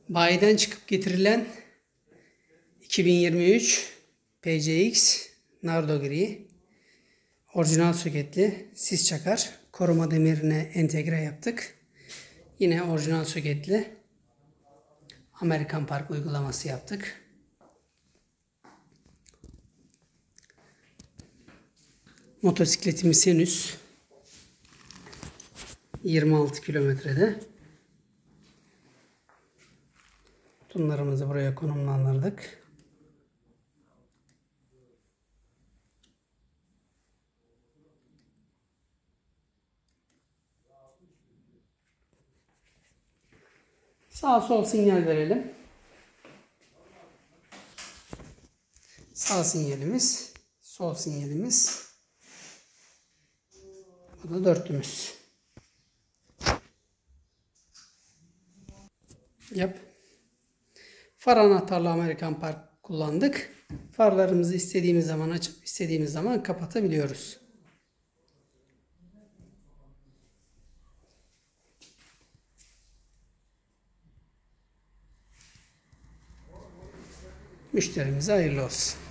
Bayiden çıkıp getirilen 2023 PCX Nardo Gri orijinal soketli sis çakar koruma demirine entegre yaptık. Yine orijinal soketli Amerikan Park uygulaması yaptık. Motosikletimiz henüz 26 kilometrede. Bunlarımızı buraya konumlandırdık. Sağ sol sinyal verelim. Sağ sinyalimiz, sol sinyalimiz. Bu da dörtlümüz. Yap. Far anahtarlı Amerikan Park kullandık. Farlarımızı istediğimiz zaman açıp istediğimiz zaman kapatabiliyoruz. Müşterimize hayırlı olsun.